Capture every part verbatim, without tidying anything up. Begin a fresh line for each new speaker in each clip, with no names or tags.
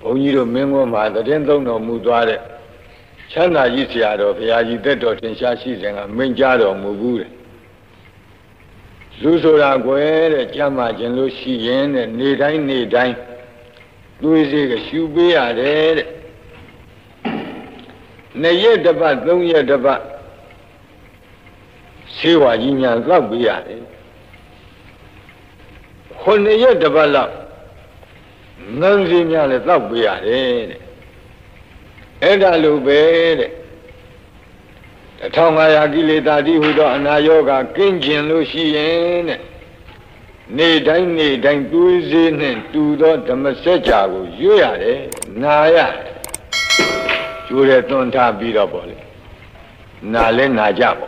ုန်းကြီးတို့မင်းကွန်းမှာတည်င်းသုံးတော်မူသွားတဲ့ချမ်းသာကြီးဆရာတော်ဘုရားကြီးတက်တော်ထင်ရှားရှိစဉ်ကမိန့်ကြားတော်မူဘူးတဲ့လူဆိုတာကွယ်တဲ့ကြမ်းမှခြင်းလို့ရှိရင်တဲ့နေတိုင်းနေတိုင်းသွေးစေးကရှူပေးရတယ်တဲ့နှစ်ရက်တစ်ပတ်သုံးရက်တစ်ပတ်ဆေးဝါးကြီးများလောက်ပေးရတယ်ခုနှစ်ရက်တစ်ပတ်လောက်ငန်းစီများလည်းလောက်ပေးရတယ်တဲ့အဲ့ဒါလိုပဲတဲ့တစ်ထောင်ငါးရာကိလေသာတိဟူသောအနာရောဂါကင်းကျင်လို့ရှိရင်တဲ့နေတိုင်းနေတိုင်းသွေးစေးနဲ့တူသောဓမ္မစကြာကိုရွတ်ရတယ်နာရတယ်ကျိုးတဲ့သွန်ထားပြီးတော့ပေါ့လေနာလဲနာကြပေါ့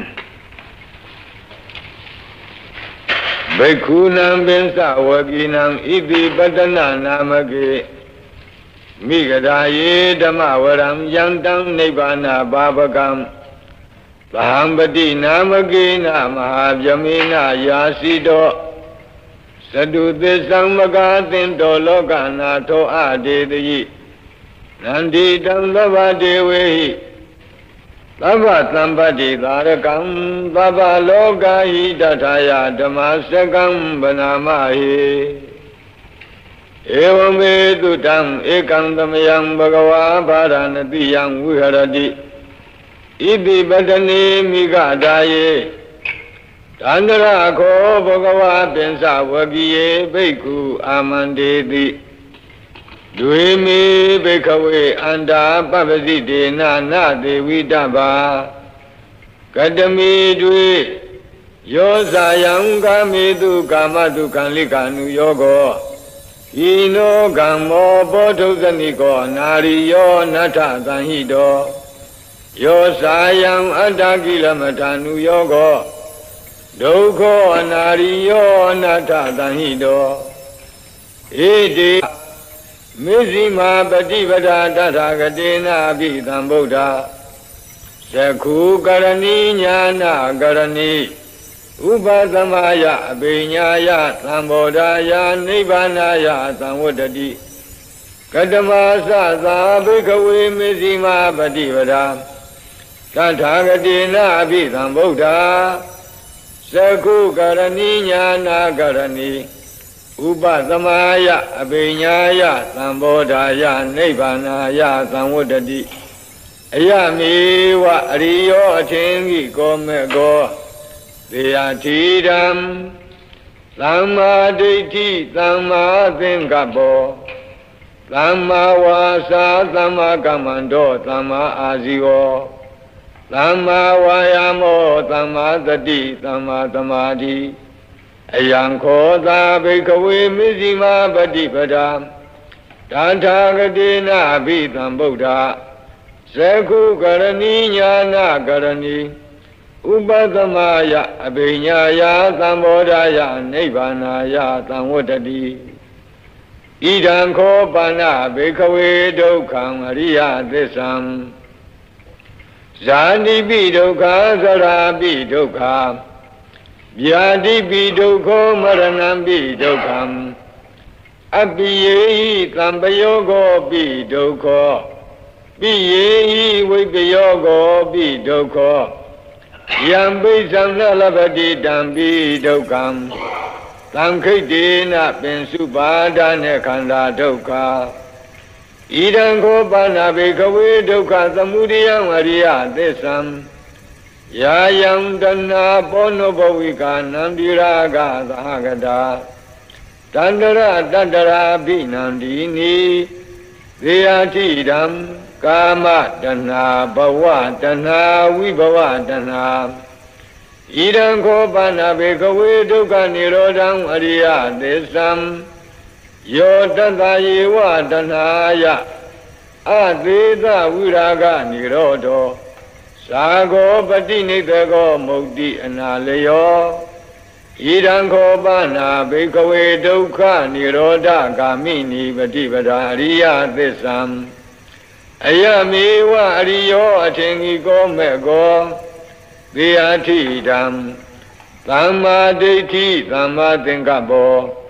ဘိက္ခုနံပင်စဝကိနံဣတိပတ္တနာနာမကေမိဂဒာယေဓမ္မဝရံယံတံနိဗ္ဗာနာဘာဝကံဗဟံပတိနာမကေနမဟာဗျမေနယာစီတောသတုသစ္ဆံမကာသင်တောလောကနာထောအဒေတိနန္ဒီတံသဗ္ဗဒေဝေဟိသဗ္ဗသံပတ္တိသာရကံသဗ္ဗလောကဟိတထာယဓမ္မစကံဗနာမဟိဧဝမေတုတံဧကံသမယံဘဂဝါဘာရဏတိယံဝိဟရတိဣတိပတနေမိဂဒါယေတန္တရခောဘဂဝါပင်စဝကိယေဘိက္ခုအာမန္တေတိဒွေမေဘိခဝေအန္တာပပ္ပစိတေနာနာသေဝိတ္တဗာကတမေတွေယောဇာယံကာမေတုကာမတုကံလိကာနုယောကောဤနောကံမောဘောဓုဇနိကောနာရိယောနထသံဟိတောယောဇာယံအတ္တကိလမထာနုယောကောဒုက္ခောအနာရိယောအနတ္ထသံဟိတောဣတိမေဇိမာပฏิပဒာတထာဂတေနာပိသံဗုဒ္ဓသခုကရဏီညာနာကရဏီဥပသမယအဘိညာယသံဘောဓာယနိဗ္ဗာနာယသံဝတ္တတိကတမသသာဘိကဝေမေဇိမာပฏิပဒာတထာဂတေနာပိသံဗုဒ္ဓသခုကရဏီညာနာကရဏီဥပသမယအဘိညာယသံဘောဓာယနိဗ္ဗာနာယသံဝတ္တတိအယမေဝအရိယောအထင်ကြီးကောမေကောသေယတိဓမ္မသမ္မာဒိဋ္ဌိသမ္မာသင်္ကပ္ပောသမ္မာဝါစာသမ္မာကမ္မန္တောသမ္မာအာဇီဝောသမ္မာဝါယာမောသမ္မာသတိသမ္မာသမာဓိအယံခောသာဘိကဝေမေဇိမာပฏิပဒာတထာဂတေနာဘိသံဗုဒ္ဓသခုကရဏီညာနာကရဏီဥပသမယအဘိညာယသံဘောဓာယနိဗ္ဗာနာယသံဝတ္တတိဣဒံခောပါဏဘိကဝေဒုက္ခံအရိယသစ္ဆံဇာတိပိဒုက္ခသရာပိဒုက္ခဗျာတိပိဒုက္ခောမရဏံပိဒုက္ခံအပိယေဟိသံပယောဂောပိဒုက္ခောပိယေဟိဝိပယောဂောပိဒုက္ခောယံပိသံနလပတိတံပိဒုက္ခံသံခိတ်တေနပင်စုပါဒနဲ့ခန္ဓာဒုက္ခဣဒံခောပါဏဘိကဝေဒုက္ခသမုဒယံအရိယသစ္ဆံယာယံတဏဘောနဘဝိကာနန္တိရာဂသာဂတာတန္တရတတရာဘိနန္ဒီနိသေယတိဓမ္မကာမတဏဘဝတဏဝိဘဝတဏဣဒံခောပါဏဘိကဝေဒုက္ခនិရောဓံအရိယသစ္ဆံယောတတယေဝတဏယအသေးသဝိရာဂនិရောဓောသာဂောပတိနိသေကောမုတ်တိအနာလယောဣဒံခောပါဏဘိကဝေဒုက္ခនិရောဓဂာမိနိပฏิပဒာအရိယသစ္ဆံအယမေဝအရိယောအထင်ကြီးကောမေကောသေယထိဓမ္မသမ္မာဒိဋ္ဌိသမ္မာသင်္ကပ္ပော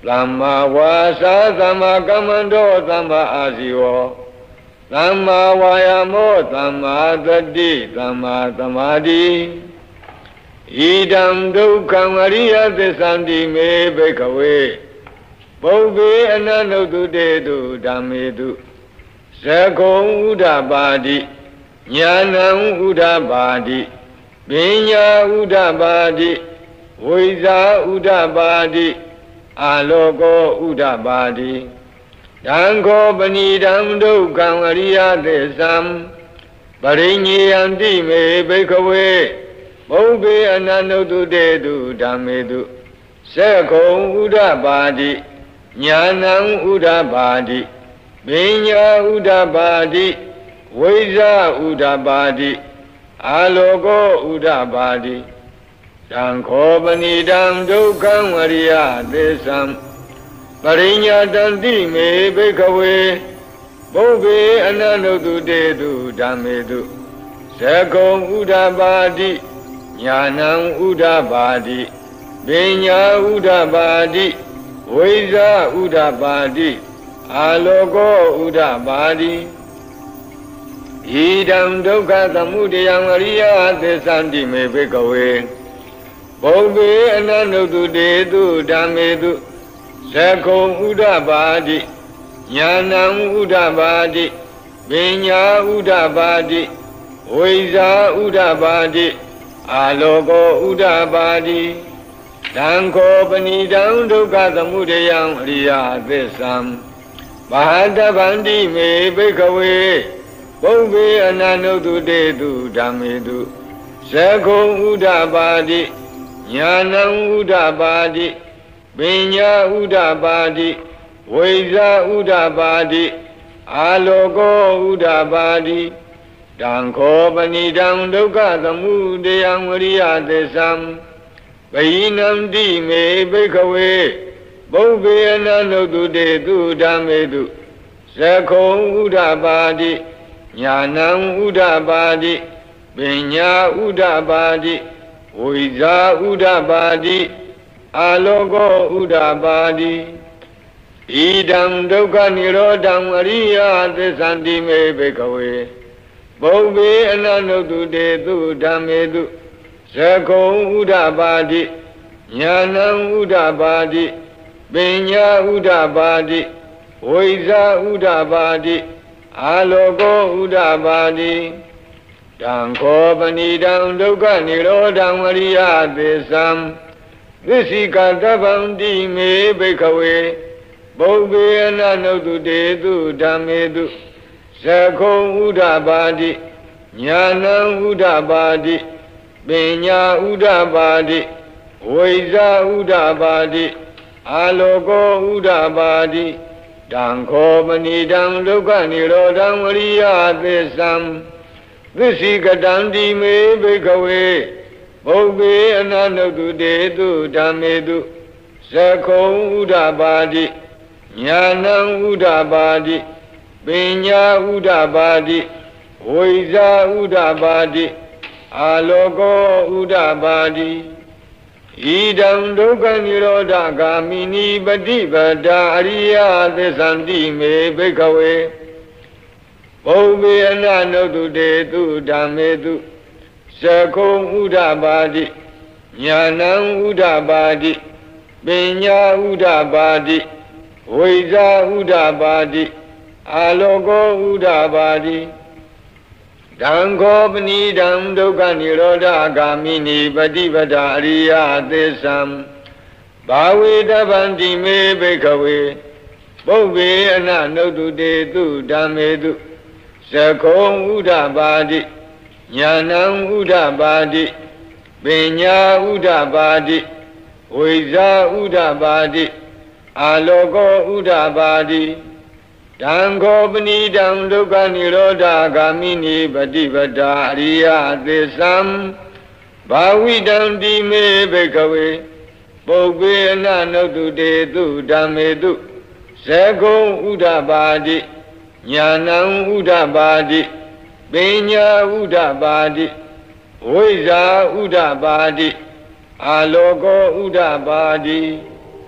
သမ္မာဝါစာသမ္မာကမ္မန္တောသမ္မာအာဇီဝသမ္မာဝါယာမောသမ္မာသတိသမ္မာသမာဓိဣဒံဒုက္ခံအရိယသစ္ဆန္တိမေဘိက္ခဝေပုဗ္ဗေအနန္တုတုတေတုဓမ္မေတုသကုံဥဒ္ဓပါတိညာဏံဥဒ္ဓပါတိပညာဥဒ္ဓပါတိဝိဇာဥဒ္ဓပါတိအာလောကောဥဒ္ဓပါတိတံခောပဏိတံဒုက္ခံအရိယသစ္ဆံပရိညေယံတိမေဘိက္ခဝေပုဗ္ဗေအနန္တုတုတေတုဓမ္မေတုသကုံဥဒ္ဓပါတိညာဏံဥဒ္ဓပါတိပညာဥဒ္ဓပါတိဝိဇာဥဒ္ဓပါတိအာလောကောဥဒ္ဓပါတိတံခောပဏိတံဒုက္ခံအရိယသစ္ဆံပရိညာတံတိမေဘိက္ခဝေပုဗ္ဗေအနန္တုတုတေတုဓမ္မေတုသကုံဥဒ္ဓပါတိညာဏံဥဒ္ဓပါတိပညာဥဒ္ဓပါတိဝိဇာဥဒ္ဓပါတိအာလောကောဥဒ္ဓပါတိဣဒံဒုက္ခသမုဒယံအရိယသစ္ဆန္တိမေဘိက္ခဝေပုဗ္ဗေအနန္တုတုတေတုဓမ္မေတုသကုံဥဒ္ဓပါတိညာဏံဥဒ္ဓပါတိပညာဥဒ္ဓပါတိဝိဇာဥဒ္ဓပါတိအာလောကောဥဒ္ဓပါတိတံခောပဏိတံဒုက္ခသမုဒယံအရိယသစ္ဆံဘာတဗန္တိမေဘိက္ခဝေပုဗ္ဗေအနန္တုတုတေတုဓမ္မေတုသကုံဥဒ္ဓပါတိညာဏံဥဒ္ဓပါတိပညာဥဒ္ဓပါတိဝိဇာဥဒ္ဓပါတိအာလောကောဥဒ္ဓပါတိတံခောပဏိတံဒုက္ခသမုဒယံဝရိယသစ္ဆံဘိနံတိမေဘိက္ခဝေပုဗ္ဗေအနန္တုတုတေတုဓမ္မေတုသကုံဥဒ္ဓပါတိညာဏံဥဒ္ဓပါတိပညာဥဒ္ဓပါတိဝိဇာဥဒ္ဓပါတိအာလောကောဥဒ္ဓပါတိဣဒံဒုက္ခនិရောဓံအရိယသစ္ဆန္တိမေဘိက္ခဝေပုဗ္ဗေအနန္တုတုတေတုဓမ္မေတုသကုံဥဒ္ဓပါတိညာဏံဥဒ္ဓပါတိပညာဥဒ္ဓပါတိဝိဇာဥဒ္ဓပါတိအာလောကောဥဒ္ဓပါတိတံခောပဏိတံဒုက္ခនិရောဓံအရိယသစ္ဆံသစ္စိကတဗန္တိမေဘိက္ခဝေပုဗ္ဗေအနန္တုတုတေတုဓမ္မေတုသကုံဥဒ္ဓပါတိညာဏံဥဒ္ဓပါတိပညာဥဒ္ဓပါတိဝိဇာဥဒ္ဓပါတိအာလောကောဥဒ္ဓပါတိတံခောပဏိတံဒုက္ခនិရောဓံအရိယသစ္ဆံသစ္စိကတံတိမေဘိက္ခဝေပုဗ္ဗေအနန္တုတုတေတုဓမ္မေတုသကုံဥဒ္ဓပါတိညာဏံဥဒ္ဓပါတိပညာဥဒ္ဓပါတိဝိဇာဥဒ္ဓပါတိအာလောကောဥဒ္ဓပါတိဣဒံဒုက္ခនិရောဓဂာမိနိပฏิပဒါအရိယသစ္ဆန္တိမေဘိက္ခဝေပုဗ္ဗေအနန္တုတုတေတုဓမ္မေတုသကုံဥဒ္ဓပါတိညာဏံဥဒ္ဓပါတိပညာဥဒ္ဓပါတိဝိဇာဥဒ္ဓပါတိအာလောကောဥဒ္ဓပါတိတံခောပဏိတံဒုက္ခនិရောဓဂာမိနိပฏิပဒါအရိယသစ္ဆံဘာဝေတဗန္တိမေဘိက္ခဝေပုဗ္ဗေအနန္တုတုတေတုဓမ္မေတုသကုံဥဒ္ဓပါတိညာဏံဥဒ္ဓပါတိပညာဥဒ္ဓပါတိဝိဇာဥဒ္ဓပါတိအာလောကောဥဒ္ဓပါတိတံခောပဏိတံဒုက္ခនិရောဓဂာမိနိပฏิပဒါအရိယသစ္ဆံဘာဝိတံတိမေဘိက္ခဝေပုဗ္ဗေအနန္တုတုတေတုဓမ္မေတုသကုံဥဒ္ဓပါတိညာဏံဥဒ္ဓပါတိပညာဥဒ္ဓပါတိဝိဇာဥဒ္ဓပါတိအာလောကောဥဒ္ဓပါတိဣ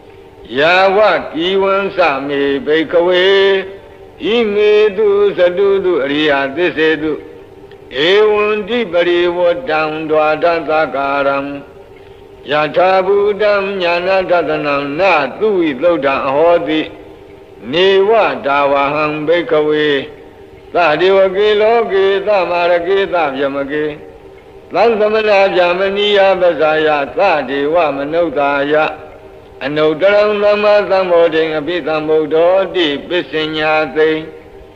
Yawa kiwan sami baikawe Imedu sadudu ariya disedu Ewanti parivodam dwadantakaram Yatabudam nyanadatanam na tui lodam ahodi Newa dawaham baikawe Tadivake loke tamarake tavyamake Lansamana vyamaniya basaya Tadiva manodaya Anudaram lama samoding apitamudodi pisinyate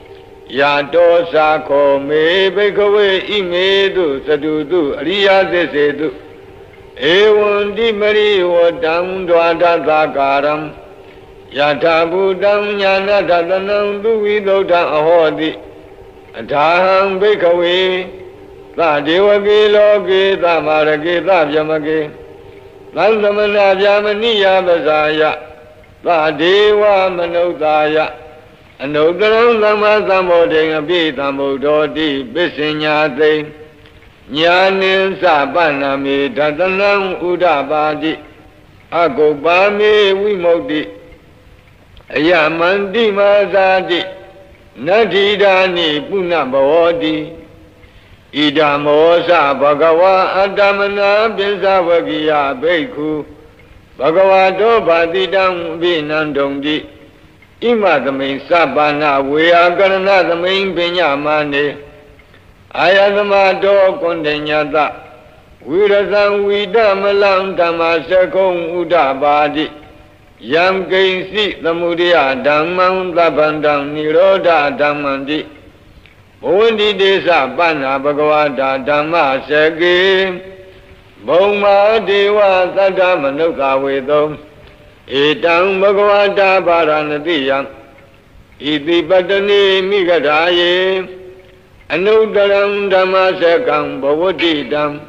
Yato sako me bekawe imedu sadudu ariyate sedu Ewanti mari wadam dwadantakaram Yatabudam nyanadatanam duvidodam ahodi Adaham bekawe Tadivake loke tamarake tavyamake Lansamana vyamaniya basaya Tadeva manodaya Anudaram lama samoding apitamudodi pisinyate Nyanin sapanami datanam udapadi Agopame vimukti Ayamanti masadi Nadhidani punabhavati Idamosa bhagava adamana pinsavakiya bhikkhu Bhagavato bhatidam vinandongdi Imadamain sabana veyakaranathamain pinyamane Ayatamato kondanyata Virasam vidamalam dhammasakong udapadi Yam kaisi tamudya dhammam labandam nirodha dhammandi Bhundi desa panna bhagavata dhamma sake Bhoma deva saddha manukha vedam Etang bhagavata paranatiyam Iti patane migadaye Anudaram dhamma sakam bhavatidam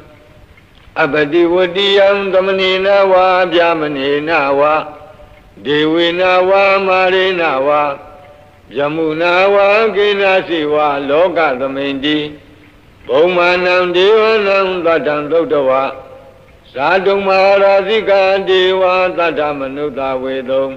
Abhadivatiyam dhamanena va vyamanena va Devena va marena va Yamuna wa kinasi wa loka dhamindi Bhumanam devanam tatam dodava Sadhu maharasika deva tatam manuta vedam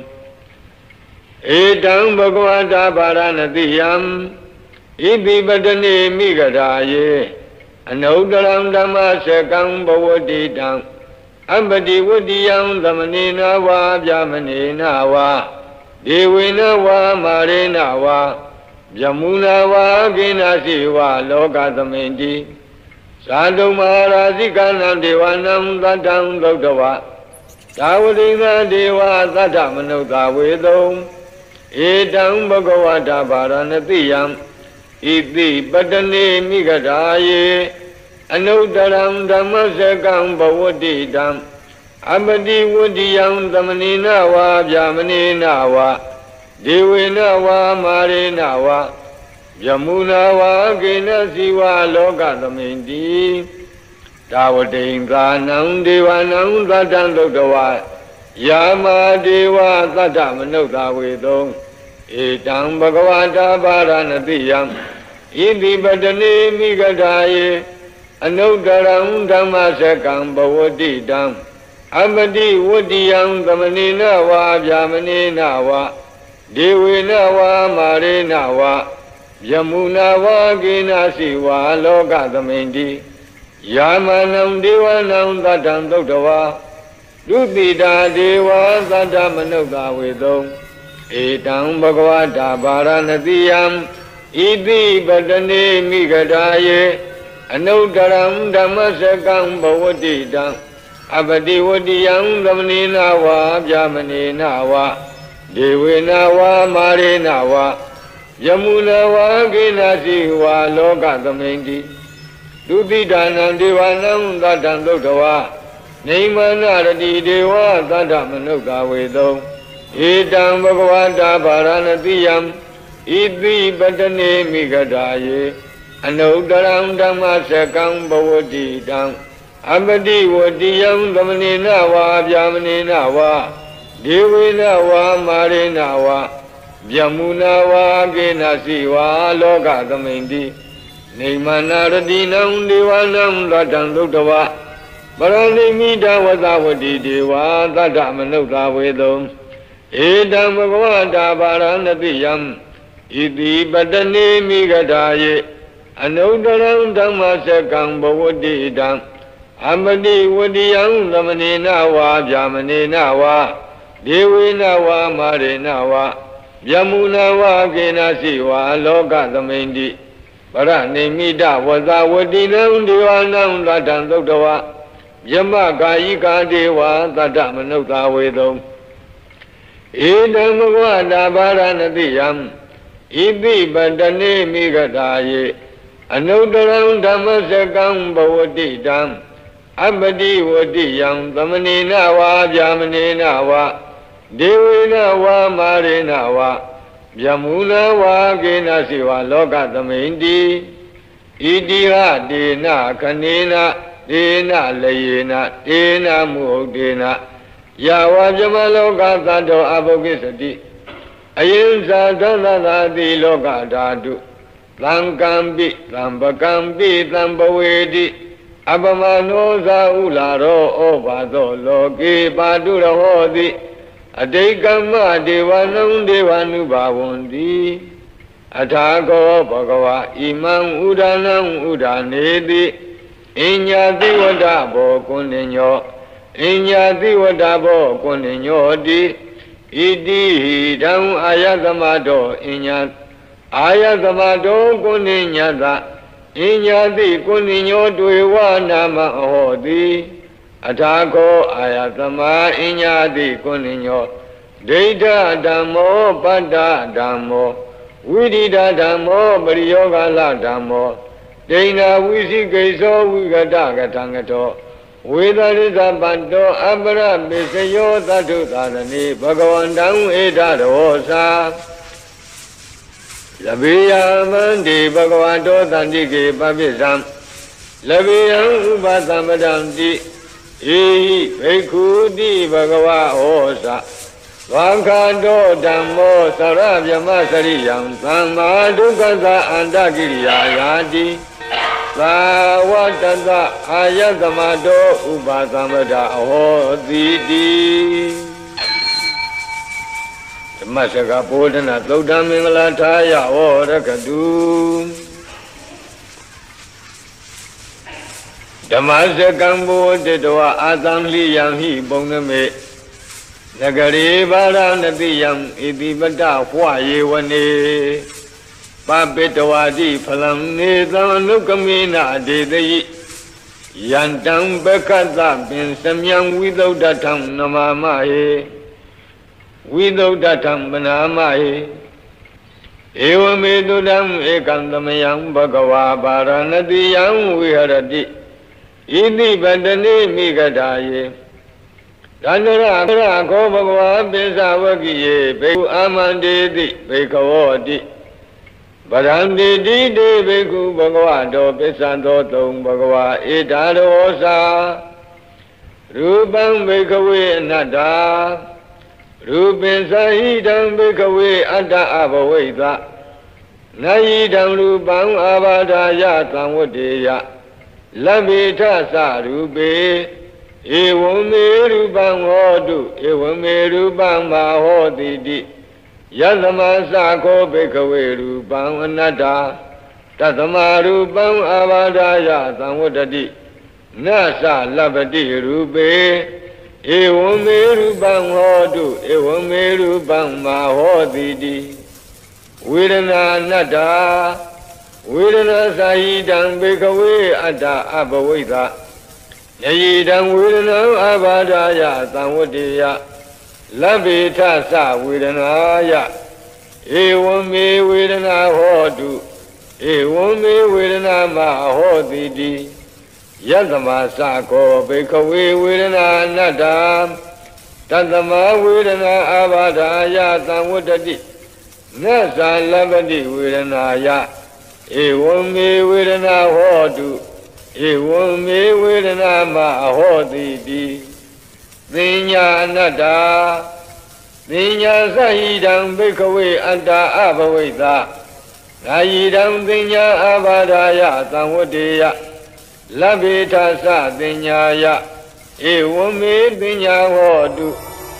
Etang bhagavata paranatiyam Iti patane migadaye Anudaram dhamma sakam bhavatidam Abhadivatiyam dhamanena va vyamanena va Devena va marena va Yamuna va kinasi va loka dhamindi Sadhu maharasikanam devanam tatam dodava Tavadina deva tatam manuta vedam Etang bhagavata paranatiyam Iti patane migadaye Anudaram dhammasakam bhavatidam Abhadivatiyam dhamanena va vyamanena va Devena va marena va Yamuna va kinasi va loka dhamindi Tavadindanam devanam tatam dodava Yama deva tatam manuta vedam Etang bhagavata paranatiyam Iti patane migadaye Anudaram dhammasakam bhavatidam Abhadivatiyam dhamanena va vyamanena va Devena va marena va Yamuna va kinasi va loka dhamindi Yamanam devanam tatam dodava Dutita deva tatam manuta vedam Etang bhagavata paranatiyam Iti patane migadaye Anudaram dhammasakam bhavatidam Abhadivatiyam dhamanena va vyamanena va Devena va marena va Yamuna va kinasi va loka dhamindi Dutitanam devanam tatam dodava Naimanarati deva tatam manuta vedam Etang bhagavata paranatiyam Iti patane migadaye Anudaram dhammasakam bhavatidam Abhadivatiyam dhamanena va vyamanena va Devena va marena va Yamuna va kinasi va loka dhamindi Naimanaratinam devanam tatam dodava Paranimita vatavati deva tatam manuta vedam Edam Bhagavata Varanatiyam Iti Patane Migadaye Anudaram Dhammasakam Bhavadidam Amadi Vadiyam Lamanina Va Jamanina Va Devina Va Marina Va Yamuna Va Kenasi Va Loka Dhamindi Paranimida Vazavadinam Divanam Latam Doktava Yama Kayika Deva Tatamanukta Vedam Edam Bhagavata Varanatiyam Iti Patane Migadaye Anudaram Dhammasakam Bhavadidam Abadi Vadiyam Dhamanina Va Jamanina Va Devina Va Marina Va Yamuna Va Kenasi Va Loka Dhamindi Idiha Dena Kanena Dena Layena Dena Muhdena Yava Jamaloka Tato Abhokisati Ayinsa Dhanadadi Loka Dhatu Thankampi Thampakampi Thampavedi Abhamanosa Ularo Obado Loki Padura Hodi Adekama Devanam Devanu Bhavundi Athako Bhagava Imam Udanam Udanedi Inyati Vadabo Kuninyo Inyati Vadabo Kuninyo Di Idi Hidam Ayatamado Inyat Ayatamado Kuninyata Inyati Kuninyo Dwewa Nama Hodi Athako Ayatama Inyati Kuninyo Deita Dhammo Pada Dhammo Vidita Dhammo Pariyogala Dhammo Dena Visikeso Vigata Gatangato Vedarisa Panto Abra Bisayo Tatu Tarani Bhagavandam Eda Rosa Labiya Mandi Bhagavato Tandike Papisam Labiyam Upasamadamti Ehi Bhekudi Bhagava Osa Vakado Dhammo Sarabhyama Sariyam Samma Dukasa Andagiriya Yadi Savatata Ayatamado Upasamada Ahodidi Masaka Podana Todamingala Taya Orakadu Dhammasakambo Tedwa Adamli Yamhi Boname Nagari Varanatiyam Iti Bata Hwaye Wane Papitawadi Phalam Nidhanukamina Dedayi Yantam Bekata Bin Samyam Vidaudatam Namamaye Vidaudatam Banamaye Evamedudam Ekandamayam Bhagava Varanatiyam Viharati Iti Patane Migadaye Dandara Ko Bhagava Besavakiye Beku Amandedi Bekavodi Badandi Di Beku Bhagavato Besanto Tung Bhagava Itarosa Rupam Bekawe Nada Rupin Sahidam Bekawe Atta Abhaveda Nayidam Rupam Abadaya Tamwadeya Labita Sarupe Evame Rupam Hodu Evame Rupam Mahodidi Yadama Sako Bekawe Rupam Anada Tatama Rupam Avadaya Samwadadi Nasa Labadi Rupe Evame Rupam Hodu Evame Rupam Mahodidi Vedana Nada Vedana Sahidam Bekawe Atta Abhaveda Yayidam Vedana Avadaya Samwadaya Labita Sa Vedanaya Evame Vedana Hodu Evame Vedana Mahodidi Yadama Sako Bekawe Vedana Nadam Tadama Vedana Avadaya Samwadadi Nasa Labadi Vedanaya Evame Vedana Hodu Evame Vedana Mahodidi Dinya Nada Dinya Sahidam Bekawe Atta Abhaveda Nayidam Dinya Abadaya Samwadaya Labita Sa Dinyaya Evame Dinya Hodu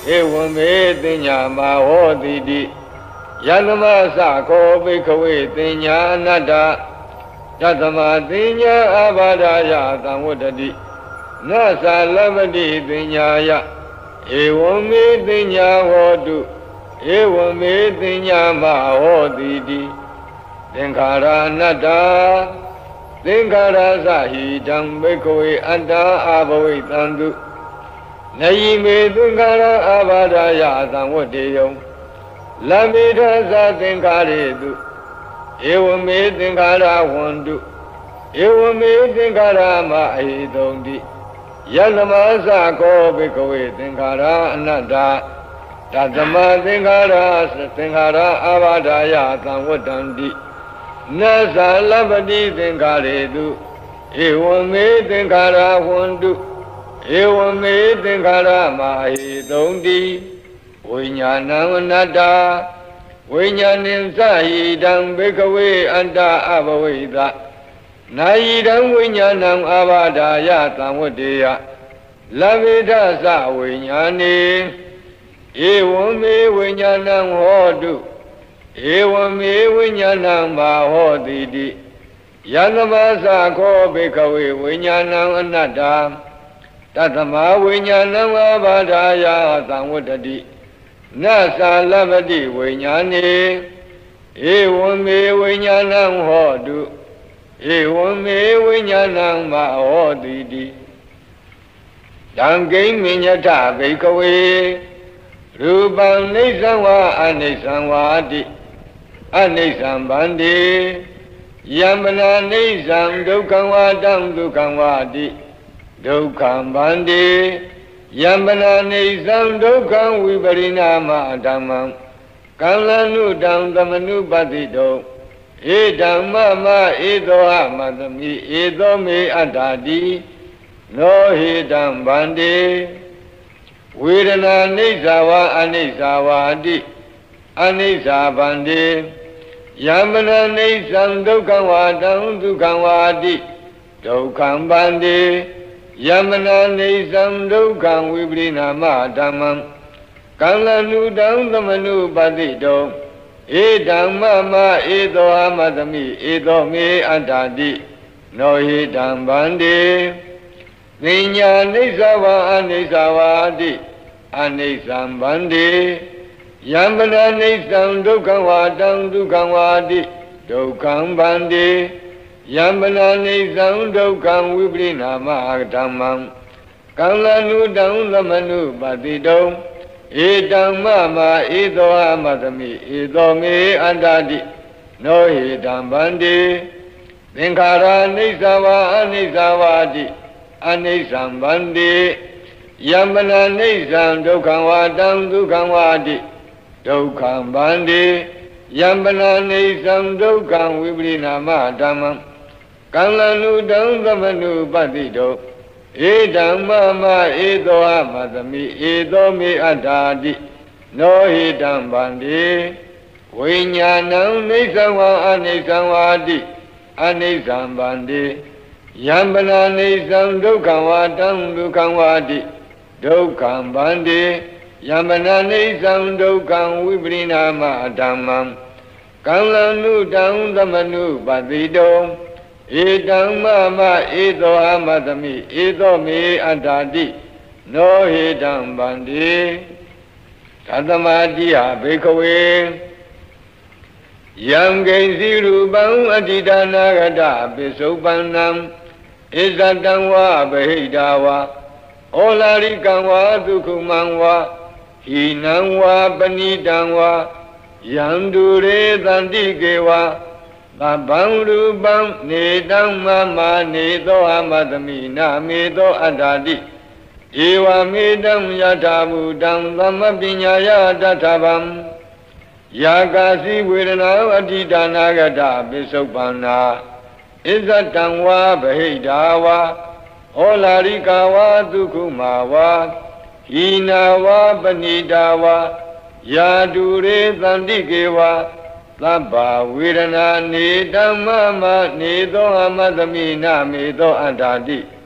ဧဝံမေတိညာမဟောတိတိယန္တမသကောဘိခဝေတိညာအနတ္တတသမတိညာအဘာဒာယသံဝတ္တတိနသလပတိတိညာယဧဝံမေတိညာဟောတုဧဝံမေတိညာမဟောတိတိသင်္ခါရအနတ္တသင်္ခါရသဟိတံဘိခဝေအတ္တအဘဝိတံတုနယိမေသင်္ခါရအဘာဒာယသံဝတ္တေယံလမေထသသင်္ခါရေတုဧဝမေသင်္ခါရဝန္တုဧဝမေသင်္ခါရမအဟိတုံတိယန္တမသကောဘိကဝေသင်္ခါရအနတ္တတသမသင်္ခါရသင်္ခါရအာဘာဒာယသံဝတ္တံတိနသလပတိသင်္ခါရေတုဧဝမေသင်္ခါရဝန္တုဧဝမေသင်္ခါရမအဟိတုံတိဝိညာဏံအနတ္တဝိညာဏင်္စဟိတံဘိကဝေအတ္တအဘဝိတနာယိတံဝိညာဏံအာဘာဒာယသံဝတ္တေယလဗေဒသဝိညာဏေဧဝံမေဝိညာဏံဟောတုဧဝံမေဝိညာဏံမာဟောတိတိယန္တမသခောဘိကဝေဝိညာဏံအနတ္တတသမဝိညာဏံအာဘာဒာယသံဝတ္တတိနသလပတိဝိညာဏေဧဝံမေဝိညာဏံဟောတုဧဝံမေဝိညာဏံမဟောတိတိတံဂိမညထဘိကဝေရူပံနိစ္စဝါအနိစ္စဝါတိအနိစ္စံဗန္တိယမ္မနာနိစ္စံဒုက္ခဝါတံဒုက္ခဝါတိဒုက္ခံဗန္တိယမ္ပနာနိစ္စံဒုက္ခံဝိပရိနာမဓမ္မံကံလနုတံသမနုပတိတောဧဓမ္မမဧသောဟမသမိဧသောမေအတ္တာတိနောဟိတံဗန္တိဝေဒနာနိစ္စဝါအနိစ္စဝါတိအနိစ္စဗန္တိယမ္ပနာနိစ္စံဒုက္ခဝါတံဒုက္ခဝါတိဒုက္ခံဗန္တိယမ္မနာနေသံဒုက္ခံဝိပရိနာမဓမ္မံကံလနုတံသမနုပတိတောဧဓမ္မမဧသောအမသမိဧသောမေအတ္တာတိနောဟိတံဗန္တိသင်ညာနိစ္စဝါအနိစ္စဝါတိအနိစ္စံဗန္တိယမ္မနာနိစ္စံဒုက္ခဝါတံဒုက္ခဝါတိဒုက္ခံဗန္တိယမ္ပနာနိစ္စံဒုက္ခံဝိပရိနာမဓမ္မံကံလနုတံသမနုပတိတောဧတံမမဧသောအမသမိဧသောမေအတ္တတိနောဟိတံဗန္တိသင်္ခါရနိစ္စဝါအနိစ္စဝါတိအနိစ္စံဗန္တိယမ္ပနာနိစ္စံဒုက္ခံဝါတံဒုက္ခံဝါတိဒုက္ခံဗန္တိယမ္ပနာနိစ္စံဒုက္ခံဝိပရိနာမဓမ္မံကံလနုတံသမနုပတိတောဧဓမ္မမဧသောအမသမိဧသောမေအတ္တာတိနောဟိတံဗန္တိဝိညာဏံနိစ္စဝါအနိစ္စဝါတိအနိစ္စံဗန္တိယမ္ပနာနိစ္စံဒုက္ခဝါတံဒုက္ခဝါတိဒုက္ခံဗန္တိယမ္ပနာနိစ္စံဒုက္ခံဝိပရိနာမဓမ္မံကံလနုတံသမနုပတိတောဧတံမမဧသောအမသမိဧသောမေအတ္တာတိနောဟိတံဗန္တိသတ္တမတိယဘေခဝေယံဂိဉ္စီရူပံအတ္တိတနာဂတပိစုပန္နံဣဇတံဝဗဟိတာဝဩလာရိကံဝဒုက္ခမံဝဟိနံဝပဏိတံဝယံဒုရေတန္တိကေဝသဗ္ဗံရူပံနေတံမမနေသောအမသမိနာမေသောအတ္တာတိဧဝမေတံယထာဘူတံသမပညာယတထဗံယာကာစီဝေဒနာအတ္တိဒါနာဂတပိစုပန္နာဣဇတံဝဗဟိတာဝဟောလာရိကာဝဒုက္ခမာဝဟိနာဝပဏိတာဝယာတုရေသန္တိကေဝသဗ္ဗဝေဒနာနေဓမ္မမနေသောအမသမိနာမေသောအတ္တာတိ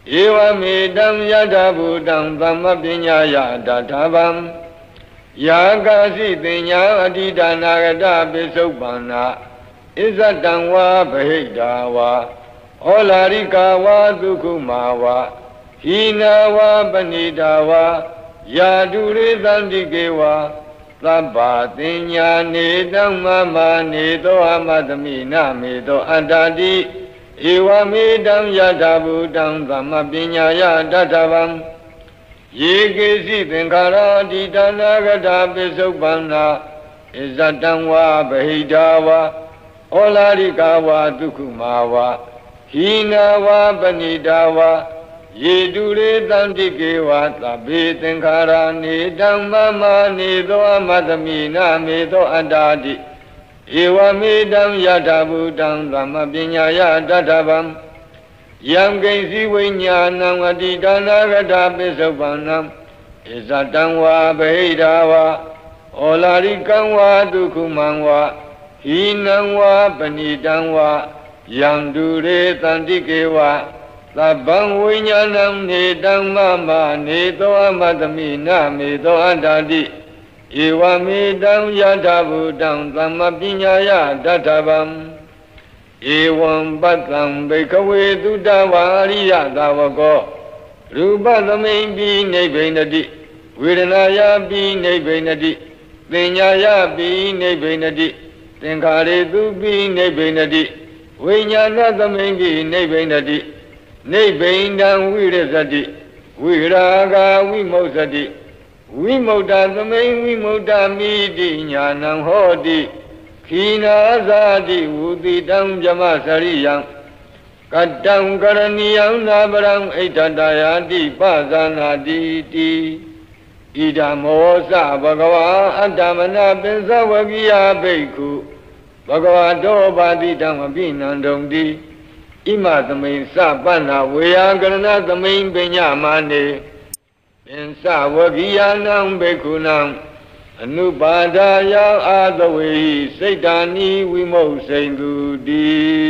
ဧဝမေတံယထာဘူတံသမ္မပညာယတထာဗံယာကာစီပညာအတိဒါနာဂတပိစုပ္ပန္နာဣဇတံဝါဗဟိတာဝါဩလာရိကာဝါဒုက္ခမာဝါဟိနာဝါပဏိတာဝါယာတုရေသန္တိကေဝါသဗ္ဗတင်ညာနေတံမမနေသောအမတမိနမေသောအတ္တတိဧဝမေတံယထာဘူတံသမ္မပညာယတထဗံယေကေစီသင်္ခါရာတိတနာဂတာပိစုပ္ပန္နာဣဇတံဝါဗဟိတာဝါဩလာရိကာဝါဒုက္ခမာဝါဟိနာဝါပဏိတာဝါယေတုရေတန္တိကေဝါသဗ္ဗေသင်္ခါရာနေတံမမနေသောအမတမိနမေသောအတ္တာတိဧဝမေတံယထာဘူတံသမ္မပညာယတထဗံယံကိဉ္စီဝိညာဏံအတိဒါနာဂတာပိစုပ္ပန္နံဣဇတံဝါဗဟိတာဝါဩလာရိကံဝါဒုက္ခမံဝါဟိနံဝါပဏိတံဝါယံတုရေတန္တိကေဝါသဗ္ဗံဝိညာဏံနေတံမမနေသောအမတမိနမေသောအတ္တတိဧဝမေတံယထာဘူတံသမ္မပညာယတထဗံဧဝံပတ္တံဘိကဝေသုတဝါရိယသာဝကောရူပသမိန်ပိနိဗ္ဗိနတိဝေဒနာယပိနိဗ္ဗိနတိသင်ညာယပိနိဗ္ဗိနတိသင်္ခါရေသူပိနိဗ္ဗိနတိဝိညာဏသမိန်ပိနိဗ္ဗိနတိနိဗ္ဗိန္ဒံဝိရဇတိဝိရာဂဝိမုစ္စတိဝိမု ddha သမိန်ဝိမု ddha မိတိညာဏံဟောတိခိနာဇာတိဝုတိတံဗြဟ္မစရိယံကတံကရဏီယံနာပရံဣဋ္ဌတယာတိပဇာနာတိတိဣဒံမောစဘဂဝါအတ္တမနာပင်စဝကိယဘိက္ခုဘဂဝါတောပါတိတံအပိနန္ဒုံတိဣမသမိန်စပန္နာဝေယကရဏသမိန်ပညာမာနေပင်စဝကိယနံဘိက္ခုနံအနုပါဒာယအာသဝေစိတ်တာနိဝိမုတ်စိန်သူတိ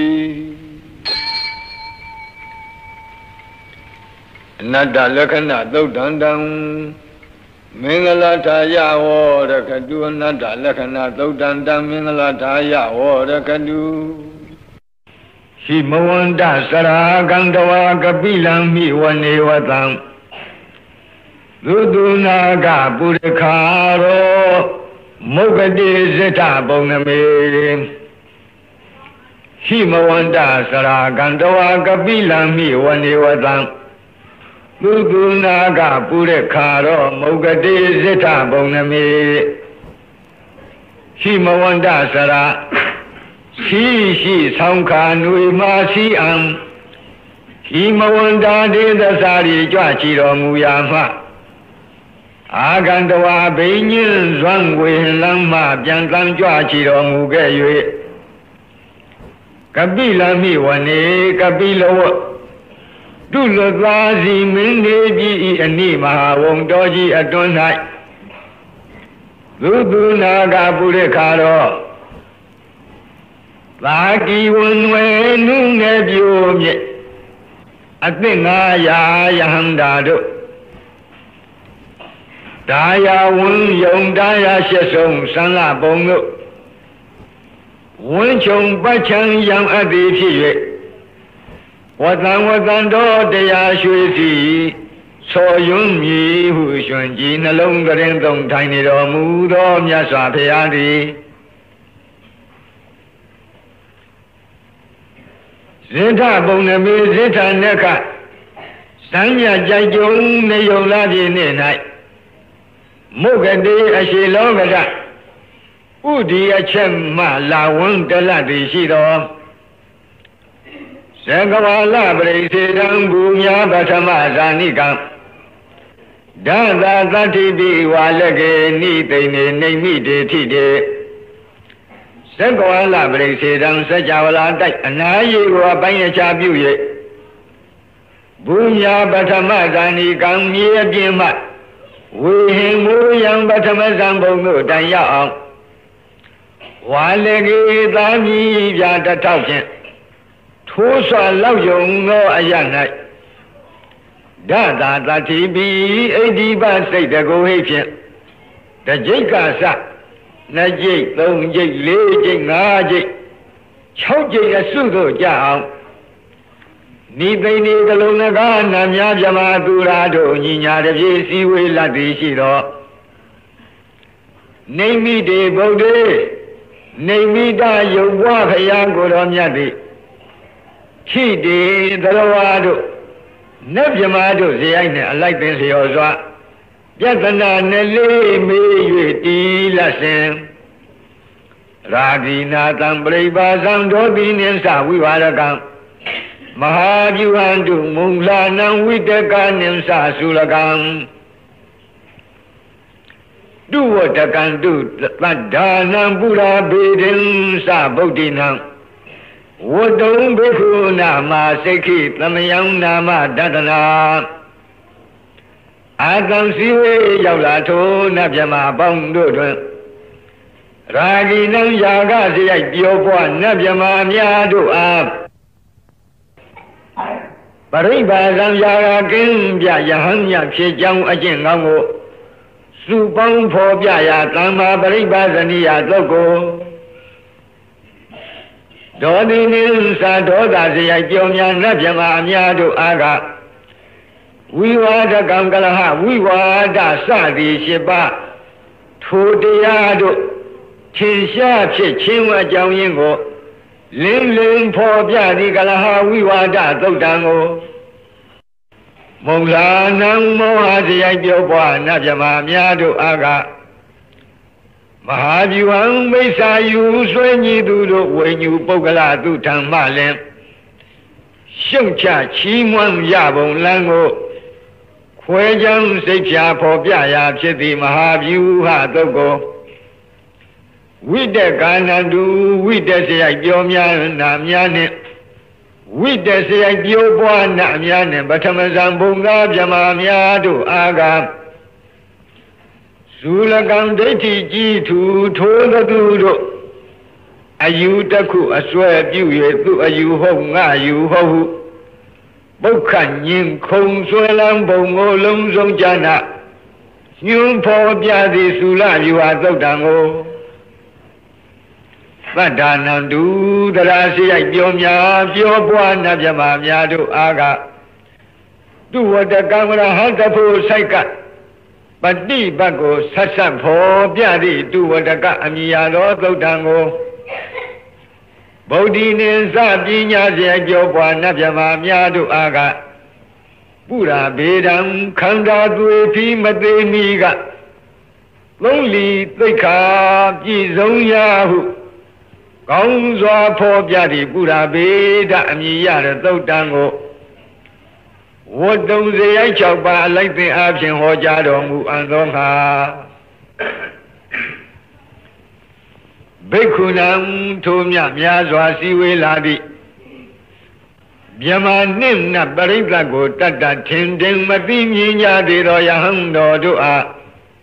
အနတ္တလက္ခဏာသုတ်တံတံမင်္ဂလာထာယဝရကတုအနတ္တလက္ခဏာသုတ်တံတံမင်္ဂလာထာယဝရကတုဟိမဝန္တစရာကံတဝါကပိလံမိဝနေဝတံသုတုနာကပုရခါရောမုဂတိဇိထပုံနမေဟိမဝန္တစရာကံတဝါကပိလံမိဝနေဝတံသုတုနာကပုရခါရောမုဂတိဇိထပုံနမေဟိမဝန္တစရာရှိရှိဆောင်ခာနွေမာစီအံဟိမဝန္တာဒေသစာရီကြွချီတော်မူရာမှအာဂန္တဝါဘိညင်းဇွမ်းဝေလမ်းမှပြန်တမ်းကြွချီတော်မူခဲ့၍ကပိလမိဝနေကပိလဝတုလသာစီမင်းလေးကြီးဤအနိမဟာဝံတော်ကြီးအတွန်း၌သုတုနာကပုရိခါတော်သာကီဝန်ဝဲနုငယ်ပြိုမြင့်အသင့်ငါရာယဟန္တာတို့ဒါယာဝန်ယုံဒါယာရှစ်ဆုံးသံဃပုံတို့ဝန်ချုံပတ်ချံယံအပ်သည်ဖြစ်၍ဝတ္တံဝတ္တံတော်တရားရွှေစီဆောယွန်းမြည်ဟုရှင်ကြည်နှလုံးကရင်သုံးထိုင်နေတော်မူသောမြတ်စွာဘုရားသည်ဇိထပုံနမေဇိထနက္ခစံမြကြိုက်ကြုံနေယုံလာပြည့်နေ၌မုဂတိအရှိလောကတဥဒီအချက်မှလာဝန်းတလတ်သည်ရှိတော်သံဃဝါလပရိစေတံဘူညာပထမဇာနိကံဒသာသတ္တိပိဝါလကေနိသိနေနေမိတေထိတေသက္ကဝါလပရိစေတံစัจ java လာတိုက်အနာယေကိုအပိုင်းအခြားပြု၍ဘူညာပထမဇာနိကံမြေအပြင်မှဝေဟင်မူယံပထမဇံဘုံတို့တိုင်ရအောင်ဝါလကေသာမီပြတထောက်ဖြင့်ထိုးစွာလောက်ယုံသောအရ၌ Data Tatibi, Ediba say the go Haitian. The Jikasa, Najik, Long Jik, Lejik, Najik, Chojik, a Sudo Jam. Nibini, the Lunagan, Namyajama, Durado, Nina, the J C. Will Ladishiro. Name me de Bode, name me da, you walk a young good on Yadi. Chidi, the Lawado. Nebjamado, the I like this Yosa. Yatana Nelly me tea lesson. Radina Tambreba, some Dobinians are we are a gun. Mahajuandu, Munglan, with the gun in Sasulagam. Do what I can do, but Dana Buddha bidding Sabodinam. What don't be who Nama Seki, Lamayam Nama Dadana. I can see where Yalato Nabjama Bondo. Ragi Nam Yaga, the Yopo, Nabjama Yadu up. Bariba Zam Yaga Kim Yahan Yachi Jang Ajingango. Supang for Yaya, Tama Bariba Zania Logo. Dodin Sadoda, the Ionia Nabjama Yadu Aga. We were the Gangalaha, we were the Sadi Shiba, Tudiado, Chinsha, Chinwa Jango, Ling Ling Pobia, the Galaha, we were the Dodango. Mola Nang Mohazi Yoba, Najama Miado Aga. Mahajuan Mesa, you when you do when you Bogala do Tamalem. Shuncha, Chimwan Yabon Lango. Quajam Secha Popia Chiti Mahavu Hadogo. With the Ganadu, with the Sayomia Namiane, with the Sayoboa Namiane, Batamazambunga Jamamiado Aga Sulagam Deti G to Tola Dudo. Ayutaku, a swear you, a you home, a you ho. Bokan yin kong suelang bongo long zong jana. Yung po bia di sula yu a zodango. Badanandu darasi ay biomya bio buana jama myadu aga. Tu wada kamera hanta po saika. Pati bago sasan po bia di tu wada ka amiya lo zodango. Bodine Sabinya Joba Nabjama Miadu Aga Pura Bedam Kanda Duepi Mademiga Lonely Thika Jizong Yahu Gongzwa Popiadi Pura Beda Amiyara Zotango. What don't they I chaba like the absent Hojado and Longa Bekunam Tomia Miazwa Siwe Ladi Biamanim na Baribago Tata Tending Matinya de Royahando Dua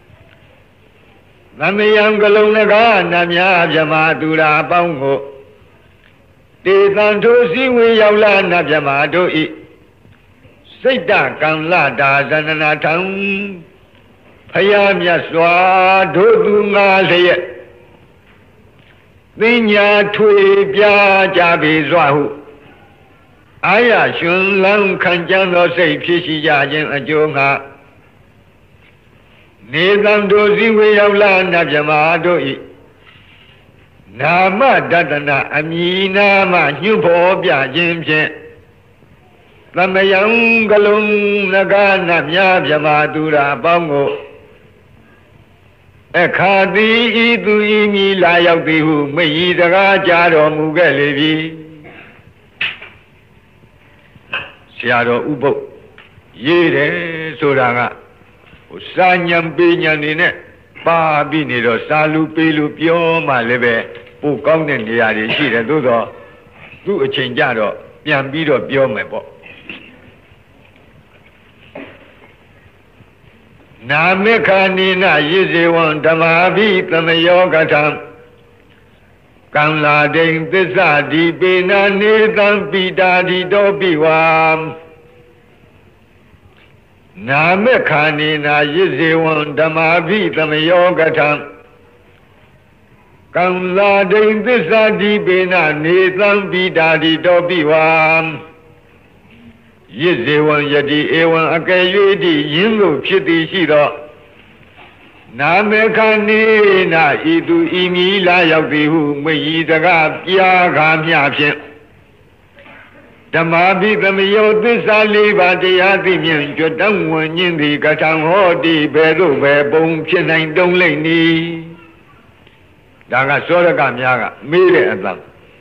Namayam Galonaga Namya Jamadura Bongo De Santo Siwe Yaula Nabjamado I Sita Kamlada Zananatam Payam Yaswa Dodunga Leyet Vinya Tui Bia Jabi Zwahu Aya Shun Lang Kanjan no say Pishi Yajin Ajonga Nidam Dozi Wayavla Nabjamado I Nama Dadana Amina Ma Yupo Bia Jimje Lamayang Galung Naga Namya Jamadura Bongo Ekadi Idu Imi Layak Bihu Mayidara Jaro Mugalevi Siaro Ubo Yere Suranga Usanyam Binyanine Babinido Salu Pilu Pio Malebe Pukong and Yari Shira Dudo Do a Chinjaro Yambido Pio Mebo Namekanina Yiziwan Damavi Tamayogatam Kamla Ding Tisa Di Bina Nidan Pida Di Dobiwam နာမေခာနေနာရစ်စေဝံဓမ္မာဘိသမယောကထံကံလာဒိန်သစ္စာတိပေနနေသံပိတာတိတောပိဝံရစ်စေဝံယတိဧဝံအကယ်၍တိယင်းသို့ဖြစ်သည်ရှိသောနာမေခာနေနာဤသူဤမီလာရောက်သည်ဟုမိဤတကားပြာကားမြဖြင့်ဓမ္မာဘိသမယောသစ္စာလေးပါးတရားသိမြင်ကြွတံဝင်ညင်းသည်ကထံဟောတိဘယ်သို့ပဲပုံဖြစ်နိုင်တုံးလိမ့်နီဒါကစောရကများကမေးတဲ့အတန်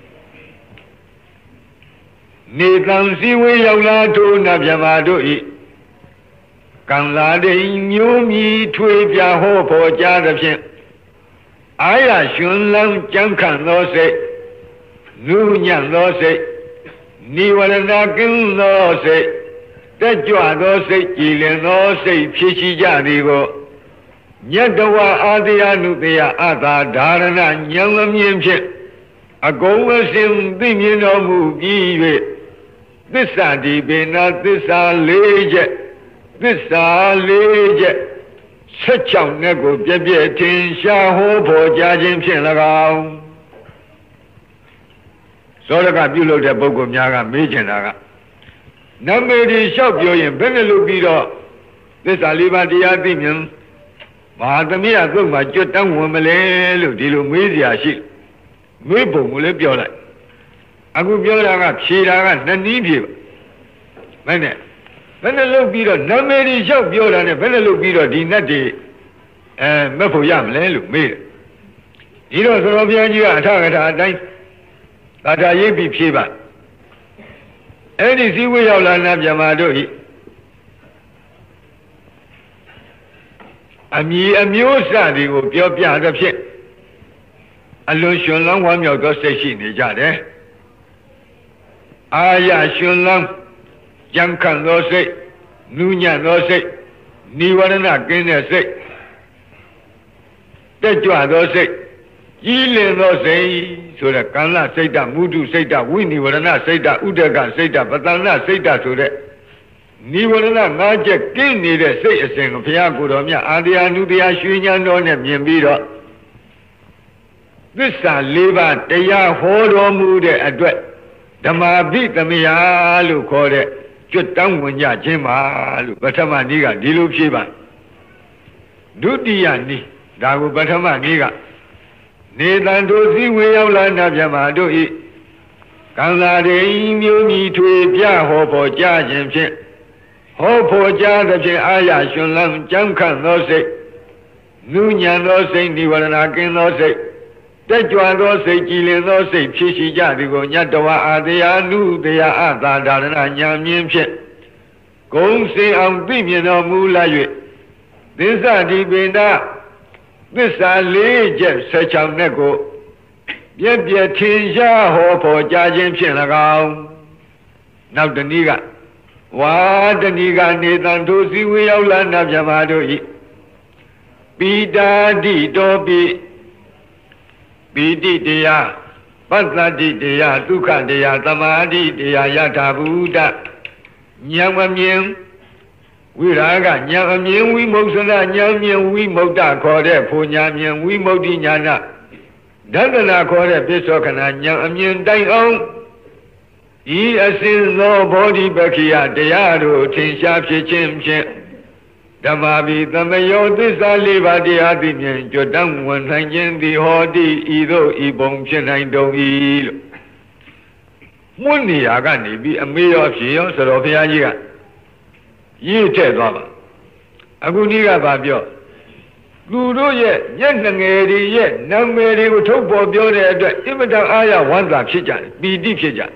နေတံစည်းဝေးရောက်လာထိုနတ်မြမာတို့ဤကံလာတိမျိုးမြီထွေပြဟောဖို့ကြားသဖြင့်အာရရှင်လန်းကြံခံသောစိတ်နုညံ့သောစိတ်နိဝရဏကင်းသောစိတ်တက်ကြွသောစိတ်ကြည်လင်သောစိတ်ဖြစ်ရှိကြသည်ကိုညတဝအာသယနုတယအသာဓာရဏဉာဏ်အမြင်ဖြင့်အကုန်အစင်သိမြင်တော်မူပြီး၍သစ္စာဒီပေနာသစ္စာလေးချက်သစ္စာလေးချက်ဆက်ချောင်းနဲ့ကိုပြည့်ပြည့်ထင်ရှားဟောဖို့ကြားခြင်းဖြင့်၎င်းသောရကပြုလုပ်တဲ့ပုဂ္ဂိုလ်များကမေးချင်တာကနမေဒီလျှောက်ပြောရင်ဘယ်နဲ့လုပ်ပြီးတော့သစ္စာလေးပါးတရားသိမြင်မဟာသမီးအသုတ်မှာကြွတန်းဝင်မလဲလို့ဒီလိုမေးစရာရှိမေးပုံကိုလည်းပြောလိုက်အခုပြောတာကဖြေတာကနှစ်နည်းဖြေပါမနဲ့ဘယ်နဲ့လုပ်ပြီးတော့နမေဒီလျှောက်ပြောတာနဲ့ဘယ်နဲ့လုပ်ပြီးတော့ဒီနတ်တွေအဲမက်ဖို့ရမလဲလို့မေးတယ်ဒီတော့သရောဘုရားကြီးကအထကထာအတိုင်းသာထာရိပ်ပြီးဖြေပါအဲ့ဒီစည်းဝေးရောက်လာနတ်မြမာတို့ဤအမည်အမျိုးအစားတွေကိုပြောပြသဖြင့်အလွန်ရှင်လောင်းဝမ်းမြောက်သောစိတ်ရှိနေကြတယ်အာရရှင်လောင်းကြံခံသောစိတ်နူးညံ့သောစိတ်နိဝရဏကင်းတဲ့စိတ်တက်ကြွသောစိတ်ကြီးလင်သောစိတ်ဆိုတဲ့ကံလစိတ်တမုဒုစိတ်တဝိနိဝရဏစိတ်တဥဒကစိတ်တပတန္နစိတ်တဆိုတဲ့နိဝရဏငါးချက်ကင်းနေတဲ့စိတ်အစဉ်ကိုဘုရားကိုယ်တော်မြတ်အာဒီယာနုတရားရွှေဉာဏ်တော်နဲ့မြင်ပြီးတော့သစ္စာလေးပါးတရားဟောတော်မူတဲ့အတွက်ဓမ္မာဘိသမယလို့ခေါ်တဲ့ကျွတ်တောင်းဝင်ကြခြင်းပါလို့ပထမနည်းကဒီလိုဖြေပါဒုတိယနည်းဒါကိုပထမနည်းကနေတန်တို့စည်းဝေရောက်လာနတ်မြမာတို့ဤကံသာရိမျိုးမြီထွေပြဟောဖို့ကြားခြင်းဖြင့်ဟောဖို့ကြားသဖြင့်အာရရှင်လန်းကြံခန့်သောစိတ်နုညံသောစိတ်နိဝရဏကင်းသောစိတ်တက်ကြွသောစိတ်ကြည်လင်သောစိတ်ဖြစ်ရှိကြသည်ကိုညတဝအာသယာနုတယအသာဒါရဏဉာဏ်မြင်ဖြင့်ဂုံစင်အောင်သိမြင်တော်မူလာ၍သစ္စာဒီပေနာသစ္စာလေးချက်ဆက်ချောင်းနဲ့ကိုပြည့်ပြည့်ထင်ရှားဟောဖို့ကြားခြင်းဖြင့်၎င်းနောက်တနည်းကဝါတဏီကနေတန်ထိုစည်းဝေးရောက်လာနတ်မြမာတို့ဤပိတာတိတောပိပိတိတရားပတ္တတိတရားဒုက္ခတရားသမာဓိတရားယထာဘူတဉာဏ်မမြင်ဝိရာဂဉာဏ်အမြင်ဝိမု ക്ത ဉာဏ်မြင်ဝိမု ക്ത ခေါ်တဲ့ဖို့ဉာဏ်မြင်ဝိမု ക്തി ဉာဏဒသနာခေါ်တဲ့ပစ္စောခဏဉာဏ်အမြင်တိုင်အောင်ဤအစဉ်သောဘောဓိပက္ခိယတရားတို့ထင်ရှားဖြစ်ခြင်းဖြင့်ဓမ္မာဘိသမယောသစ္စာလေးပါးတရားသိမြင်ကြွတံဝန်နိုင်ခြင်းသည်ဟောတိဤသို့ဤပုံဖြစ်နိုင်တုံ၏လို့မွန်းနေရာကနေပြီးအမေရောဖြေရောဆိုတော်ဘုရားကြီးကရေးထည့်သွားပါအခုဒီကဘာပြောသူတို့ရဲ့ညက်ငယ်တွေရဲ့နာမည်တွေကိုထုတ်ပေါ်ပြောတဲ့အတွက်အင်မတန်အားရဝမ်းသာဖြစ်ကြတယ်ပီတိဖြစ်ကြတယ်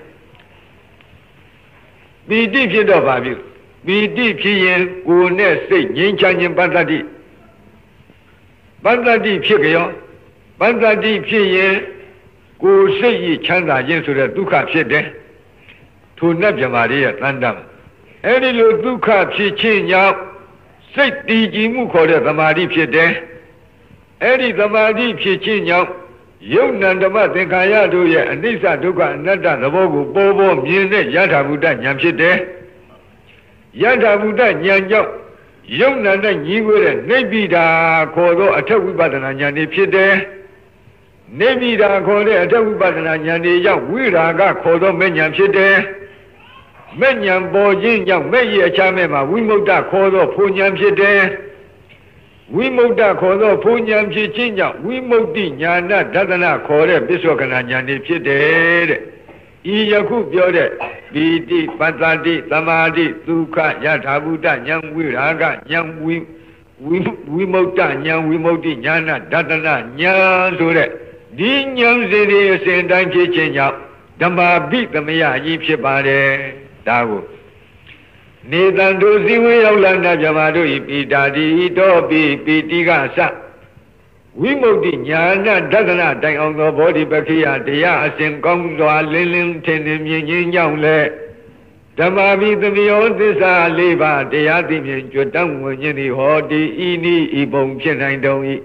ပီတိဖြစ်တော့ဘာဖြစ်ပီတိဖြစ်ရင်ကိုယ်နဲ့စိတ်ငြိမ်းချမ်းခြင်းပတ္တတိပတ္တတိဖြစ်ကြောပတ္တတိဖြစ်ရင်ကိုယ်စိတ်ဤချမ်းသာခြင်းဆိုတဲ့ဒုက္ခဖြစ်တယ်ထိုနတ်မြမာတွေရဲ့တန်တမ်းအဲ့ဒီလိုဒုက္ခဖြစ်ခြင်းကြောင့်စိတ်တည်ကြည်မှုခေါ်တဲ့သမာဓိဖြစ်တယ်အဲ့ဒီသမာဓိဖြစ်ခြင်းကြောင့်ယုတ်နံဓမ္မသင်္ခါရတို့ရဲ့အနိစ္စဒုက္ခအနတ္တသဘောကိုပေါ်ပေါ်မြင်တဲ့ယထာဘုဒ္ဓဉာဏ်ဖြစ်တယ်ယထာဘုဒ္ဓဉာဏ်ကြောင့်
ယုံနာနဲ့ညီကိုတဲ့နေပိတာခေါ်သောအထက်ဝိပဿနာဉာဏ်တွေဖြစ်တယ်နေပိတာခေါ်တဲ့အထက်ဝိပဿနာဉာဏ်တွေရောက်ဝိရာဂခေါ်သောမဲ့ဉာဏ်ဖြစ်တယ်မဲ့ဉာဏ်ပေါ်ခြင်းကြောင့်မဲ့ရအခြားမဲ့မှာဝိမု ക്ത ခေါ်သောဖူဉာဏ်ဖြစ်တယ်ဝိမု ക്ത ခေါ်သောဖူဉာဏ်ဖြစ်ခြင်းကြောင့်ဝိမု ക്തി ဉာဏဒသနာခေါ်တဲ့ပစ္စောကနာဉာဏ်တွေဖြစ်တယ်တဲ့ဤယခုပြောတဲ့ပီတိပတ္တိသမာဓိဒုက္ခယထာဘုဒ္ဓဉာဏ်ဝိရာဂဉာဏ်ဝိဝိဝိမု ക്ത ဉာဏ်ဝိမု ക്തി ဉာဏဒသနာဉာဏ်ဆိုတဲ့ဒီဉာဏ်စီတွေအစဉ်တိုင်းဖြစ်ခြင်းကြောင့်ဓမ္မာပိသမယကြီးဖြစ်ပါတယ်ဒါကိုနေတံတို့ဇီဝေရောက်လာတဲ့ဗြဟ္မာတို့ဤပိတာတိတောပိပိတိကသဝိမု ക്തി ဉာဏဒသနာတိုင်အောင်သောဘောဓိပခိယတရားအစဉ်ကောင်းစွာလင်းလင်းထင်ထင်မြင်ခြင်းကြောင့်လေဓမ္မာပိသမယောသစ္စာလေးပါးတရားသိမြင်ကြွတန်းဝင်ခြင်းသည်ဟောဒီဤနိဤပုံဖြစ်နိုင်တုံ၏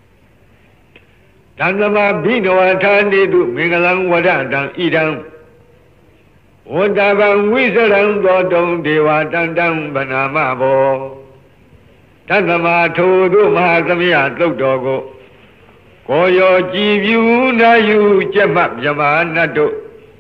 တံသမဘိနဝထာနေတုမင်္ဂလံဝဒတံဣဒံဝတ္တဗံဝိစရံသောတုံဒေဝတံတံဗနာမဘောတသမထိုတို့မဟာသမယသုတ်တော်ကိုကိုရောကြည်ပြူနာယူကျက်မှမြမနတ်တို့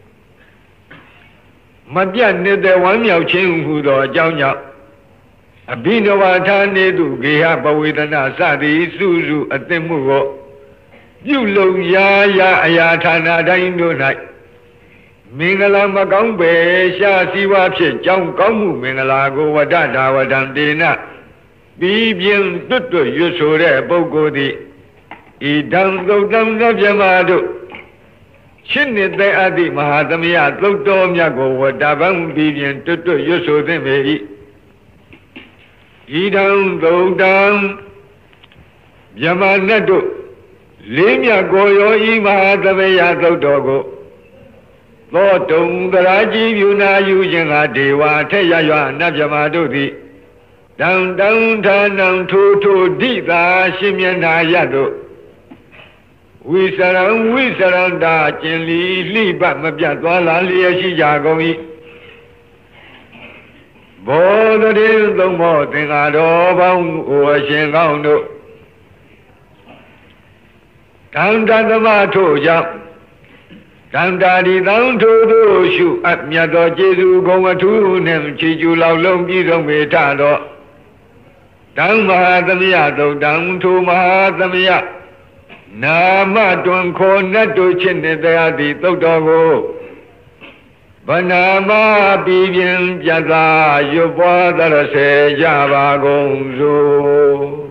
မပြတ်နေတဲ့ဝမ်းမြောက်ခြင်းဟူသောအကြောင်းကြောင့်အဘိနဝထာနေတုဂေဟပဝေဒနာစသည်စုစုအသင့်မှုကိုပြုလုပ်ရာရာအရာဌာနတိုင်းတို့၌မင်္ဂလာမကောင်းပဲရှားစီဝါဖြစ်ကြောင်းကောင်းမှုမင်္ဂလာကိုဝဒတာဝဒံတေနပြီးပြင်းတွတ်တွတ်ရွတ်ဆိုတဲ့ပုဂ္ဂိုလ်သည်ဤတံသုတ်တံသဗ္ဗမတို့ရှင်းနေတဲ့အာတိမဟာသမယသုတ်တော်မြတ်ကိုဝတ္တဗံပြီးပြင်းတွတ်တွတ်ရွတ်ဆိုသင့်ပေ၏ဤတံသုတ်တံဗြဟ္မာနတ်တို့လေးမြတ်ကိုရောဤမဟာသမယသုတ်တော်ကိုသောတုံသရာကြီးပြုနာယူခြင်းကဒေဝထက်ရရွာနတ်ဗြဟ္မာတို့သည်တံတံဌာနံထိုထိုဒိသာရှင်မျက်နာရတို့ဝိစရံဝိစရန္တာကျင်လီလှိပမပြတ်သွားလာလျက်ရှိကြကုန်၏ဘောဓတိသုံးမောသင်္ဃာတော်ပေါင်းဟိုအရှင်ကောင်းတို့တံတသမထို့ကြောင့်တံတာဒီတံထို့တို့ရှုအပ်မြတ်သောကျေးဇူးကုံအထူးနှင့်ချီးကျူးလောက်လုံးပြည့်စုံပေထသောတံမဟာသမယသုတ်တံထိုမဟာသမယနာမတွင်ခေါ်နတ်တို့ချစ်နေတရားသည်သုတ်တော်ကိုဗနာမပြီးပြင်းပြသရွတ်ပွားသရစေကြပါကုန်စို့